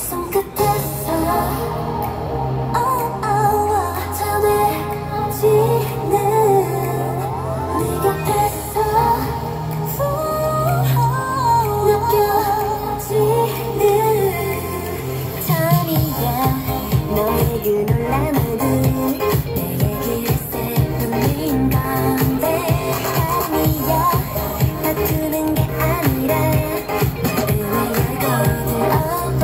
손끝에서 전해지는 네 곁에서 느껴지는 처음이야 너의 그 놀라움들 내게 길새 뿐인 건데 아니야 다투는 게 아니라 마음을 열고 들어봐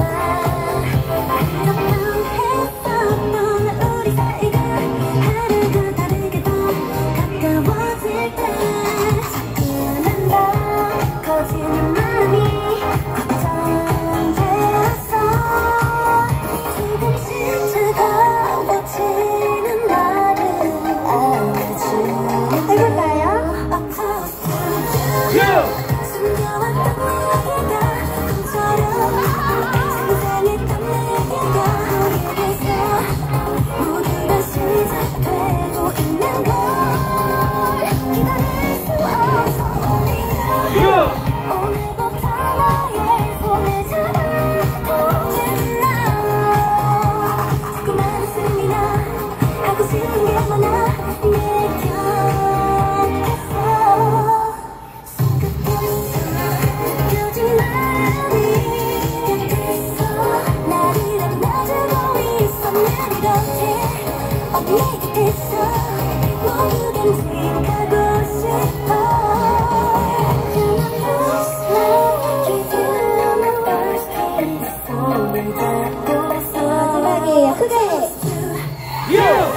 답답했었던 우리 사이가 하루가 다르게도 가까워질 때 자꾸만 더 커지는 마음이 걱정되었어 조금씩 차가워지는 나를 안아주는 해볼까요? 숨겨왔던 내가 꿈처럼 상상했던 내가 너에게서 모두가 시작되고 있는 걸 기다릴 수 없어 오늘부터 너의 손을 잡아도 되나 자꾸만 웃음이 나 하고 싶은 게 많아 내 곁에서 손끝에서 느껴진 마음이 곁에서 나를 안아주고 있어 내 곁에 내 곁에서 모두든지 가고 싶어 마지막이에요 크게